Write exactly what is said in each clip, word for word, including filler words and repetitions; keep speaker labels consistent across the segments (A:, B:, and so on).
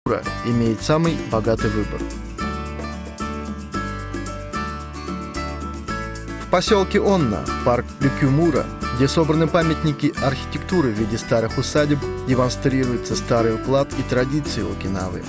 A: имеет самый богатый выбор. В поселке Онна, парк Рюкю-Мура, где собраны памятники архитектуры в виде старых усадеб, демонстрируется старый уклад и традиции Окинавы.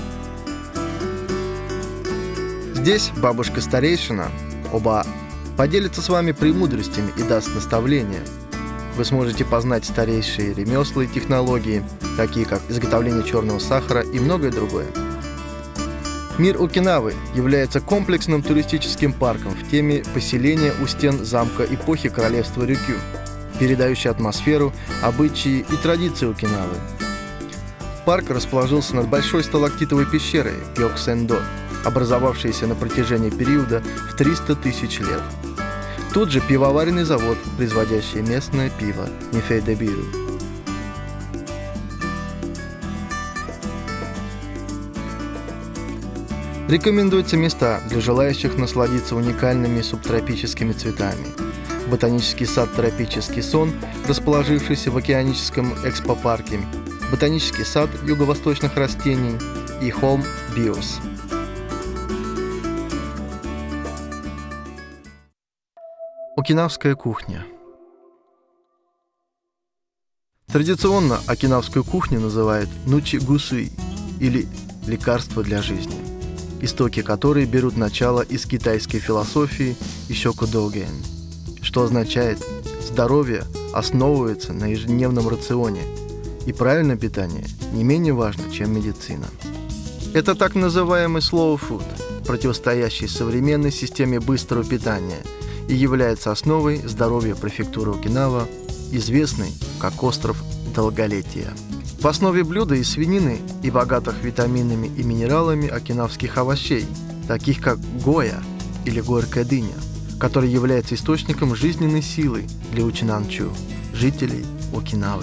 A: Здесь бабушка-старейшина, Оба, поделится с вами премудростями и даст наставления. Вы сможете познать старейшие ремесла и технологии, такие как изготовление черного сахара и многое другое. Мир Окинавы является комплексным туристическим парком в теме поселения у стен замка эпохи королевства Рюкю, передающий атмосферу, обычаи и традиции Окинавы. Парк расположился над большой сталактитовой пещерой Гёксэндо, образовавшейся на протяжении периода в триста тысяч лет. Тут же пивоваренный завод, производящий местное пиво Нифэй-дэ-биру. Рекомендуются места для желающих насладиться уникальными субтропическими цветами. Ботанический сад «Тропический сон», расположившийся в океаническом экспопарке, ботанический сад юго-восточных растений и холм Биос. Окинавская кухня. Традиционно окинавскую кухню называют нучи-гусуй или лекарство для жизни, истоки которой берут начало из китайской философии ищокудоген, что означает «здоровье основывается на ежедневном рационе, и правильное питание не менее важно, чем медицина». Это так называемый slow food, противостоящий современной системе быстрого питания, и является основой здоровья префектуры Окинава, известной как остров долголетия. В основе блюда из свинины и богатых витаминами и минералами окинавских овощей, таких как гоя или горькая дыня, который является источником жизненной силы для учинанчу, жителей Окинавы.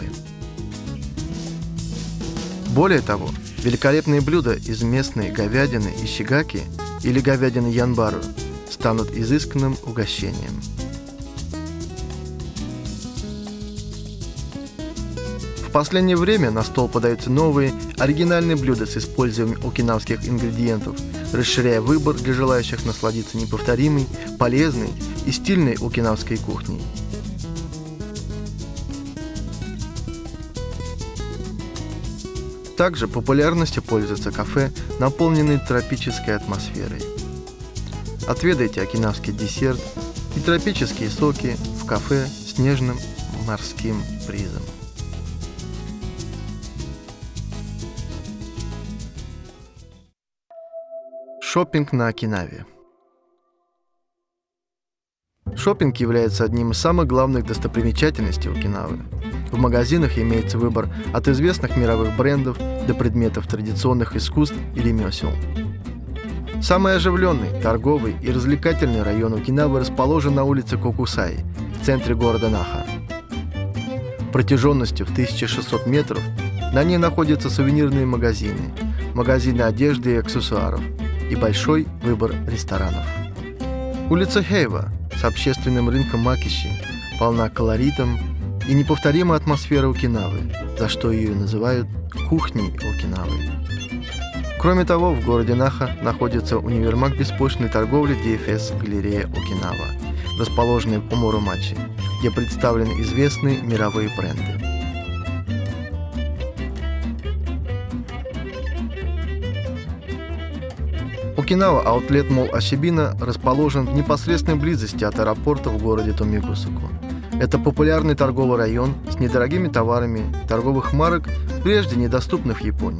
A: Более того, великолепные блюда из местной говядины ишигаки или говядины янбару станут изысканным угощением. В последнее время на стол подаются новые, оригинальные блюда с использованием окинавских ингредиентов, расширяя выбор для желающих насладиться неповторимой, полезной и стильной окинавской кухней. Также популярностью пользуются кафе, наполненные тропической атмосферой. Отведайте окинавский десерт и тропические соки в кафе с нежным морским бризом. Шоппинг на Окинаве. Шоппинг является одним из самых главных достопримечательностей Окинавы. В магазинах имеется выбор от известных мировых брендов до предметов традиционных искусств и ремесел. Самый оживленный, торговый и развлекательный район Окинавы расположен на улице Кокусай, в центре города Наха. Протяженностью в тысячу шестьсот метров на ней находятся сувенирные магазины, магазины одежды и аксессуаров и большой выбор ресторанов. Улица Хейва с общественным рынком Макиши полна колоритом и неповторимой атмосферой Окинавы, за что ее называют «кухней Окинавы». Кроме того, в городе Наха находится универмаг беспошлиной торговли ди эф эс Галерея Окинава, расположенный в Омурумачи, где представлены известные мировые бренды. Окинава Аутлет Молл Ашибина расположен в непосредственной близости от аэропорта в городе Томигусаку. Это популярный торговый район с недорогими товарами торговых марок, прежде недоступных в Японии.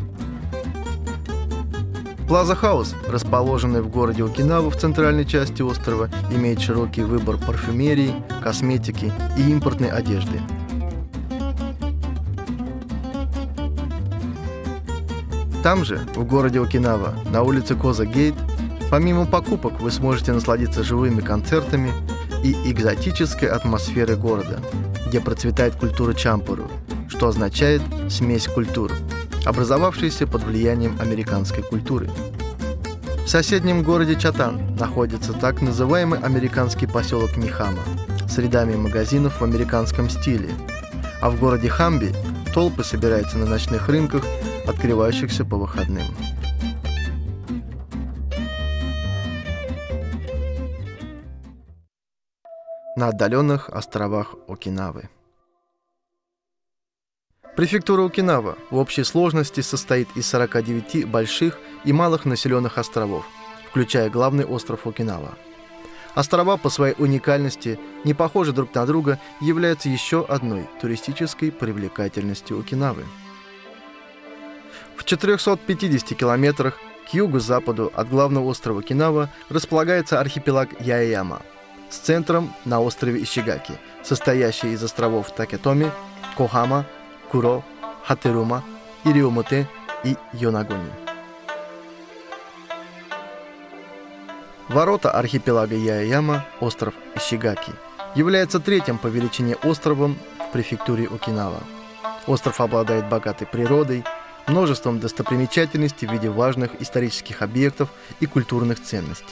A: Плаза Хаус, расположенный в городе Окинава в центральной части острова, имеет широкий выбор парфюмерии, косметики и импортной одежды. Там же, в городе Окинава, на улице Коза-Гейт, помимо покупок вы сможете насладиться живыми концертами и экзотической атмосферой города, где процветает культура чампуру, что означает «смесь культур», образовавшаяся под влиянием американской культуры. В соседнем городе Чатан находится так называемый американский поселок Нихама с рядами магазинов в американском стиле, а в городе Хамби толпы собираются на ночных рынках, открывающихся по выходным. На отдаленных островах Окинавы. Префектура Окинава в общей сложности состоит из сорока девяти больших и малых населенных островов, включая главный остров Окинава. Острова по своей уникальности, не похожи друг на друга, являются еще одной туристической привлекательностью Окинавы. В четырёхстах пятидесяти километрах к югу-западу от главного острова Окинава располагается архипелаг Яэяма с центром на острове Ишигаки, состоящий из островов Такетоми, Кохама, Куро, Хатерума, Ириомоте и Йонагони. Ворота архипелага Яэяма, остров Ишигаки, является третьим по величине островом в префектуре Окинава. Остров обладает богатой природой, множеством достопримечательностей в виде важных исторических объектов и культурных ценностей.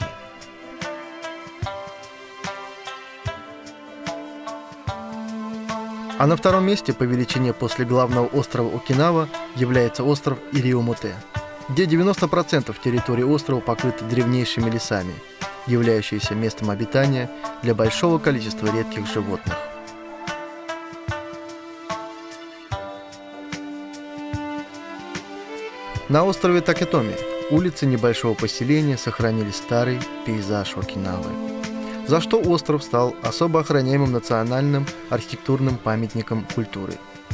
A: А на втором месте по величине после главного острова Окинава является остров Ириомоте, где девяносто процентов территории острова покрыты древнейшими лесами, являющиеся местом обитания для большого количества редких животных. На острове Такетоми улицы небольшого поселения сохранили старый пейзаж Окинавы, за что остров стал особо охраняемым национальным архитектурным памятником культуры.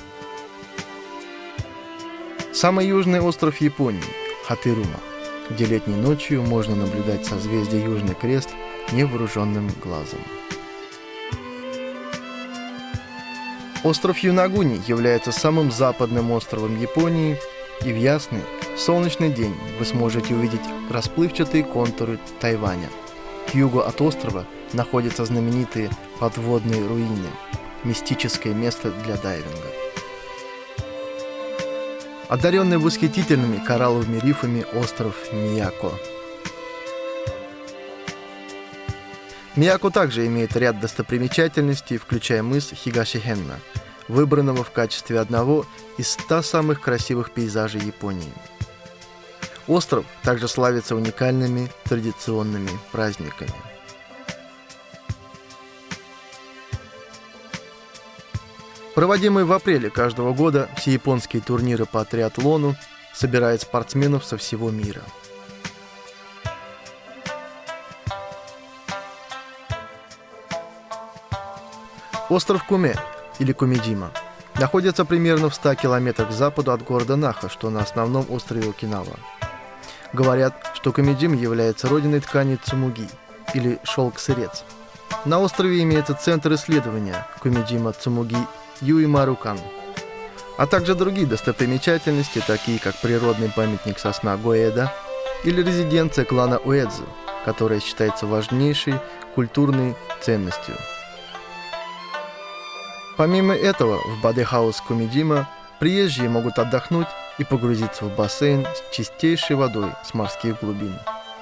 A: Самый южный остров Японии – Хатерума, где летней ночью можно наблюдать созвездие Южный Крест невооруженным глазом. Остров Йонагуни является самым западным островом Японии, и в ясный, солнечный день вы сможете увидеть расплывчатые контуры Тайваня. К югу от острова находятся знаменитые подводные руины, мистическое место для дайвинга. Одаренный восхитительными коралловыми рифами остров Мияко. Мияко также имеет ряд достопримечательностей, включая мыс Хигашихенна, выбранного в качестве одного из ста самых красивых пейзажей Японии. Остров также славится уникальными традиционными праздниками. Проводимые в апреле каждого года всеяпонские турниры по триатлону собирают спортсменов со всего мира. Остров Куме, или Кумиджима, находится примерно в ста километрах к западу от города Наха, что на основном острове Окинава. Говорят, что Кумиджима является родиной ткани цумуги, или шелк-сырец. На острове имеется центр исследования Кумиджима Цумуги Юимарукан, а также другие достопримечательности, такие как природный памятник сосна Гоэда или резиденция клана Уэдзу, которая считается важнейшей культурной ценностью. Помимо этого, в Бадэ-хаус Кумиджима приезжие могут отдохнуть и погрузиться в бассейн с чистейшей водой с морских глубин.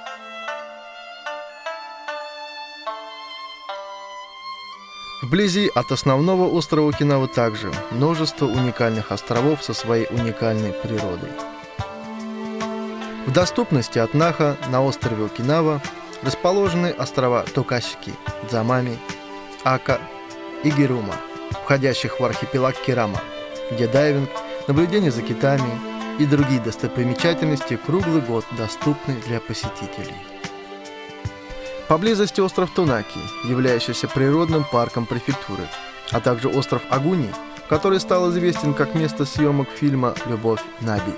A: Вблизи от основного острова Окинава также множество уникальных островов со своей уникальной природой. В доступности от Наха на острове Окинава расположены острова Токашики, Дзамами, Ака и Гирума, входящих в архипелаг Кирама, где дайвинг, наблюдение за китами и другие достопримечательности круглый год доступны для посетителей. Поблизости остров Тонаки, являющийся природным парком префектуры, а также остров Агуни, который стал известен как место съемок фильма «Любовь Наби».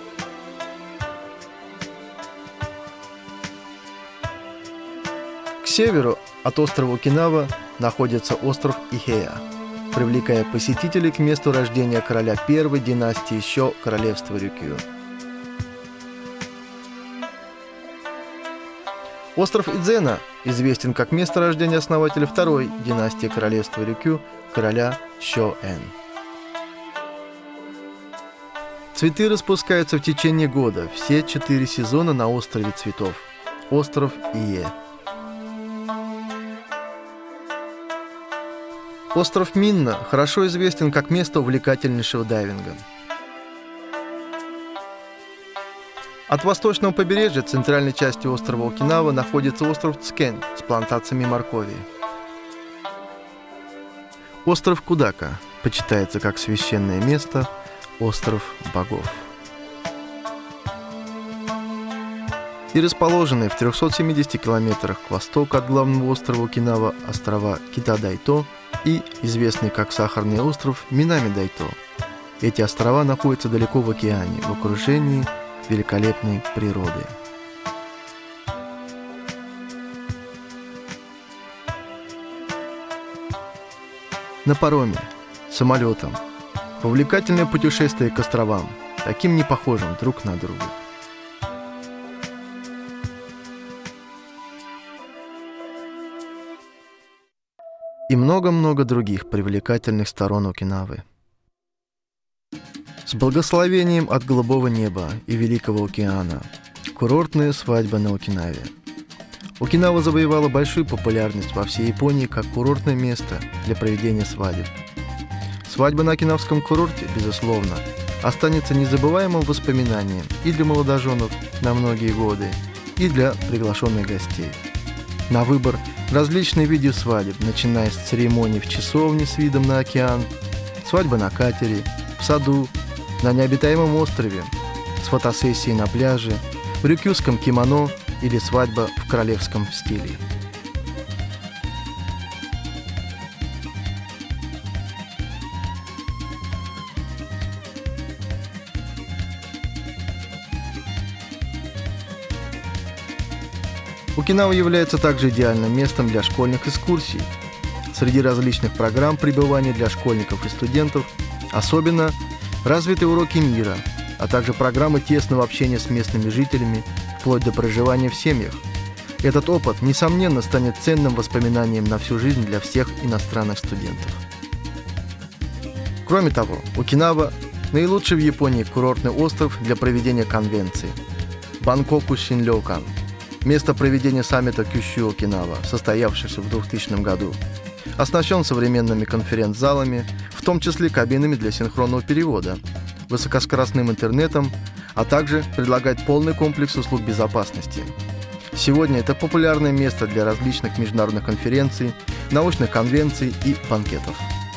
A: К северу от острова Окинава находится остров Ихея, привлекая посетителей к месту рождения короля первой династии Сё королевства Рюкю. Остров Идзена известен как место рождения основателя второй династии королевства Рюкю, короля Сё-эн. Цветы распускаются в течение года, все четыре сезона на острове цветов, остров Ие. Остров Минна хорошо известен как место увлекательнейшего дайвинга. От восточного побережья центральной части острова Окинава находится остров Цукен с плантациями моркови. Остров Кудака почитается как священное место, остров богов. И расположенные в трёхстах семидесяти километрах к востоку от главного острова Окинава острова Кита-Дайто и известный как Сахарный остров Минами-Дайто. Эти острова находятся далеко в океане, в окружении великолепной природы. На пароме, самолетом. Увлекательное путешествие к островам, таким непохожим друг на друга. И много-много других привлекательных сторон Окинавы. С благословением от голубого неба и Великого океана. Курортная свадьба на Окинаве. Окинава завоевала большую популярность во всей Японии как курортное место для проведения свадеб. Свадьба на окинавском курорте, безусловно, останется незабываемым воспоминанием и для молодоженов на многие годы, и для приглашенных гостей. На выбор различные виды свадеб, начиная с церемоний в часовне с видом на океан, свадьба на катере, в саду, на необитаемом острове, с фотосессией на пляже, в рюкюском кимоно или свадьба в королевском стиле. Окинава является также идеальным местом для школьных экскурсий. Среди различных программ пребывания для школьников и студентов особенно развиты уроки мира, а также программы тесного общения с местными жителями, вплоть до проживания в семьях. Этот опыт, несомненно, станет ценным воспоминанием на всю жизнь для всех иностранных студентов. Кроме того, Окинава – наилучший в Японии курортный остров для проведения конвенций. Банкоку Шинрёкан – место проведения саммита Кюшю-Окинава, состоявшегося в двухтысячном году. Оснащен современными конференц-залами, в том числе кабинами для синхронного перевода, высокоскоростным интернетом, а также предлагает полный комплекс услуг безопасности. Сегодня это популярное место для различных международных конференций, научных конвенций и банкетов.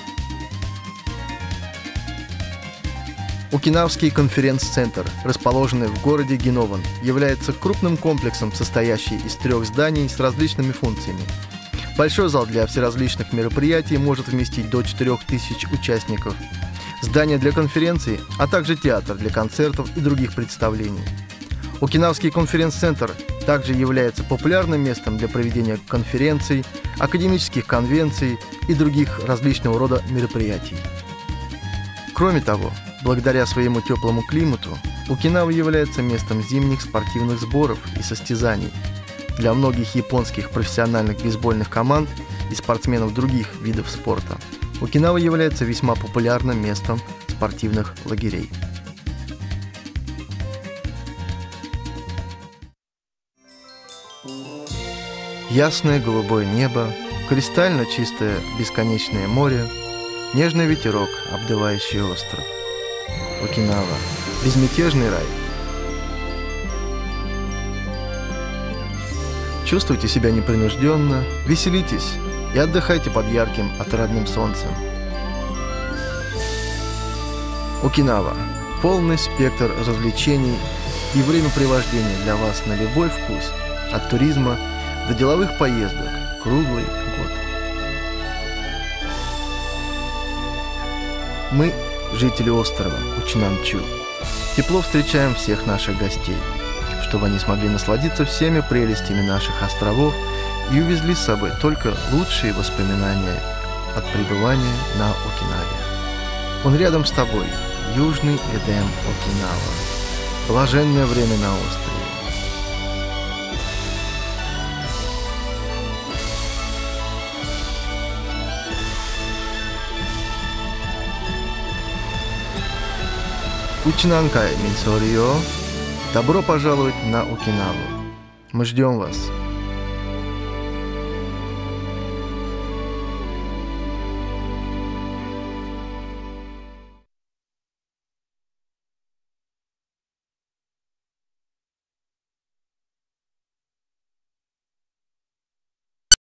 A: Окинавский конференц-центр, расположенный в городе Гинован, является крупным комплексом, состоящим из трех зданий с различными функциями. Большой зал для всеразличных мероприятий может вместить до четырёх тысяч участников, здание для конференций, а также театр для концертов и других представлений. Окинавский конференц-центр также является популярным местом для проведения конференций, академических конвенций и других различного рода мероприятий. Кроме того, благодаря своему теплому климату, Окинава является местом зимних спортивных сборов и состязаний для многих японских профессиональных бейсбольных команд и спортсменов других видов спорта. Окинава является весьма популярным местом спортивных лагерей. Ясное голубое небо, кристально чистое бесконечное море, нежный ветерок, обдувающий остров. Окинава – безмятежный рай. Чувствуйте себя непринужденно, веселитесь и отдыхайте под ярким отрадным солнцем. Окинава – полный спектр развлечений и времяпрепровождения для вас на любой вкус, от туризма до деловых поездок, круглый год. Мы, жители острова Учинанчу, тепло встречаем всех наших гостей, чтобы они смогли насладиться всеми прелестями наших островов и увезли с собой только лучшие воспоминания от пребывания на Окинаве. Он рядом с тобой, Южный Эдем Окинава, блаженное время на острове. Учинанкай Минсорио. Добро пожаловать на Окинаву. Мы ждем вас.